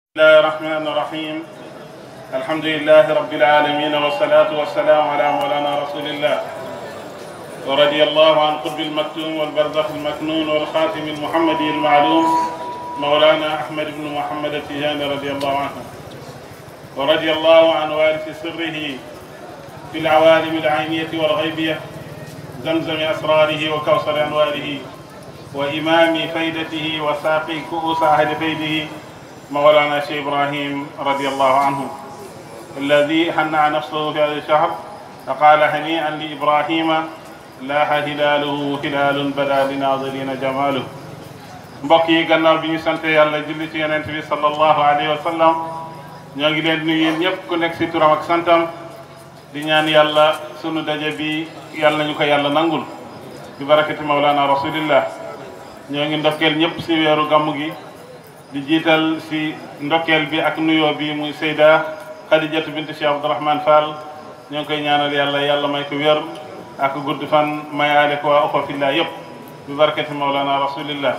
بسم الله الرحمن الرحيم. الحمد لله رب العالمين والصلاة والسلام على مولانا رسول الله ورضي الله عن قطب المكتوم والبرزخ المكنون والخاتم المحمدي المعلوم مولانا أحمد بن محمد التجاني رضي الله عنه ورضي الله عن وارث سره في العوالم العينية والغيبية زمزم أسراره وكوثر أنواره وإمام فيدته وساقي كؤوس أهل فيده مولانا شيخ إبراهيم رضي الله عنه الذي هنأ نفسه في هذا الشهر فقال هنيئا لإبراهيم لاح هلاله هلال بدا لناظرين جماله. mbokk yi gannaaw bi ñu sant yàlla julli ci yonent bi sallallahu alayhi wa sallam ñoo ngi leen nuyu yéen ñëpp ku nekk si turam ak santam di ñaan yàlla sunu daje bi yàlla nañu ko yàlla nangul bi barakati mawlana rasulillah. ñoo ngi ndokkeel ñëpp si weeru gàmmu gi di jiital si ndokkeel bi ak nuyoo bi muy Seyda Khadijatu bint Cheikh Abdourahmane Fall ñoo ngi koy ñaanal yàlla may ko wér ak gudd fan mayaale ko waa uxwa fillah yëpp bi barakati mawlana rasulillah.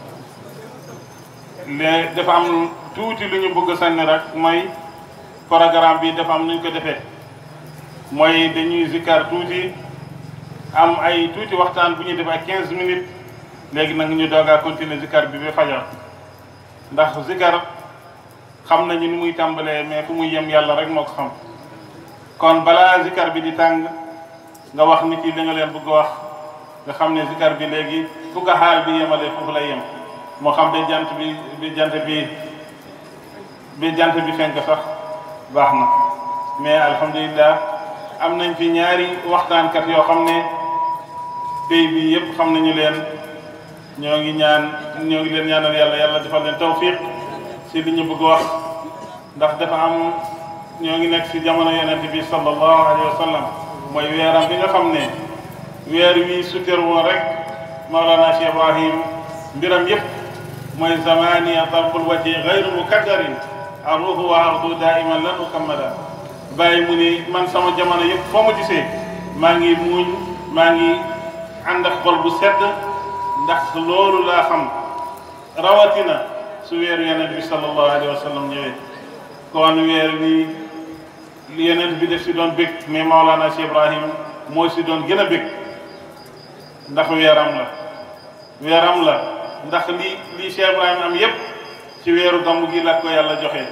léegi dafa am tuuti lu ñu bëgg a sànni rek mooy programme bi dafa am nu ñu ko defee mooy dañuy zikkar tuuti am ay tuuti waxtaan bu ñuy def ay 15 minutes léegi nag ñu doog a continuer zikkar bi ba fajar ndax zikkar xam nañu ni muy tàmbalee mais fu muy yem yàlla rek moo ko xam. kon balaa zikkar bi di tàng nga wax nit yi li nga leen bëgg a wax nga xam ne zikkar bi léegi fu ko xaal bi yemalee foofu lay yem. moo xam ne jant bi fenk sax baax na mais alhamdulilah am nañ fi ñaari waxtaankat yoo xam ne pays bi yëpp xam nañu leen ñoo ngi leen ñaanal yàlla defal leen tawfiq si li ñu bëgg wax ndax dafa am ñoo ngi nekk si jamono yonent bi sallallahu alayhi wa sallam mooy weeram bi nga xam ne weer wi sutér woon rek Mawlana Cheikh Ibrahim mbiram yëpp mooy zamaniya darful wajhi gayru mukaddarin aruhu wa ardu daiman lan ukammala bàyyi mu ni man sama jamono yëpp foo ma gisee maa ngi muuñ maa ngi ànd ak xol bu sedd ndax loolu laa xam rawatina su weeru yonent bi sallallahu alayhi wa sallam ñëwee. kon weer wi yonent bi def si doon bég mais Maolana Cheikh Ibrahim moo si doon gën a bég ndax weeram la ndax lii Cheikh Ibrahim am yépp ci weeru gàmmu gi la ko yàlla joxe.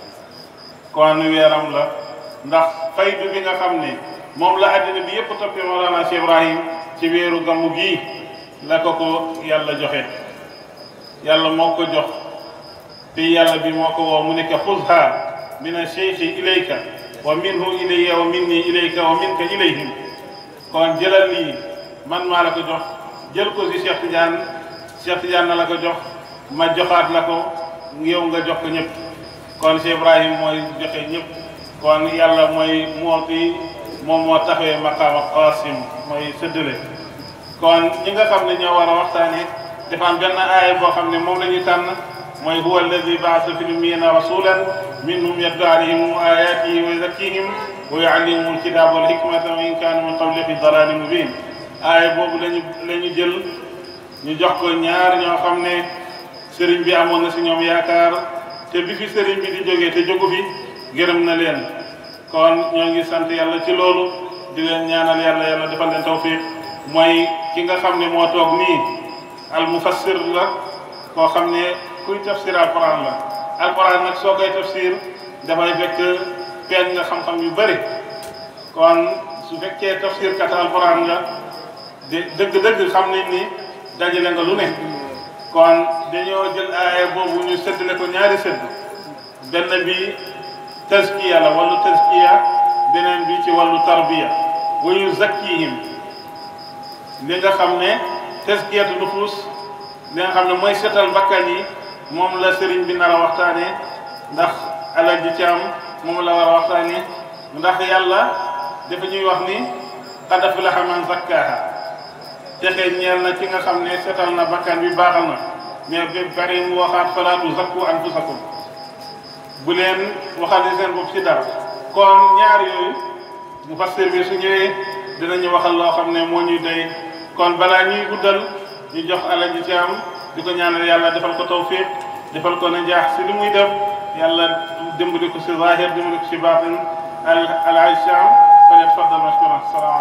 kon weeram la ndax faydu bi nga xam ne moom la àddina bi yépp toppee Mawlana Cheikh Ibrahim ci weeru gàmmu gi la ko yàlla joxe. yàlla moo ko jox te yàlla bi moo ko woo mu nekk xuzha min ash-shaykhi ilayka wa minhu ilayya wa minni ilayka wa minka ilayhim. kon jëlal lii man maa la ko jox jël ko si Cheikh Tidiane na la ko jox ma joxaat la ko yow nga jox ko ñëpp. kon Cheikh Ibrahim mooy joxe ñëpp. kon yàlla mooy moom moo taxawee maqaama qasim mooy séddale. kon ñi nga xam ne ñoo war a waxtaanee dafa am benn aaya boo xam ne moom la ñuy tànn mooy huwa alladi baasa fi l-ummiyyiina rasulan minhum yatluu alayhim ayaatihi wa yuzakkihim wa yuallimuhum al-kitaaba wal hikmata wa in kaanu min qablu fi dalaalin mubiin. aaya boobu lañu jël ñu jox ko ñaar ñoo xam ne sëriñ bi amoon na si ñoom yaakaar te bi fi sëriñ bi di jógee te jógu fi gërëm na leen. kon ñoo ngi sant yàlla ci loolu di leen ñaanal yàlla defal leen tawfiq. mooy ki nga xam ne moo toog nii al mufassir la koo xam ne kuy tafsir alquran la. alquran nag soo koy tafsir dafay fekk peeg nga xam-xam yu bëri. kon su fekkee tafsir kat alquran nga dëgg-dëgg xam nañ ni dajale nga lu ne. kon dañoo jël aaya boobu ñu séddale ko ñaari sédd. benn bi tazkiya la wàllu tazkiya beneen bi ci wàllu tarbiya wa yuzakkihim. li nga xam ne tazkiyatu nufus li nga xam ne mooy setal bakkan yi moom la sëriñ bi nar a waxtaanee ndax alal ji ci am moom la war a waxtaanee ndax yàlla dafa ñuy wax ni qad aflaha man zakkaaha texe ñeel na ki nga xam ne setal na bakkan bi baaxal na mais ba bari mu waxaat falaa tuzakku anfusakum bu leen waxal seen bopp ci dara. kon ñaar yooyu mufassir bi su ñëwee dinañu waxal loo xam ne moo ñuy doy. kon balaa ñuy guddal ñu jox alal ji ci am di ko ñaanal yàlla defal ko tawfiq defal ko najaax si li muy def yàlla dimbali ko si zahir dimbali ko si baatin al Hadj Thiam fa ne faddal mashkuran.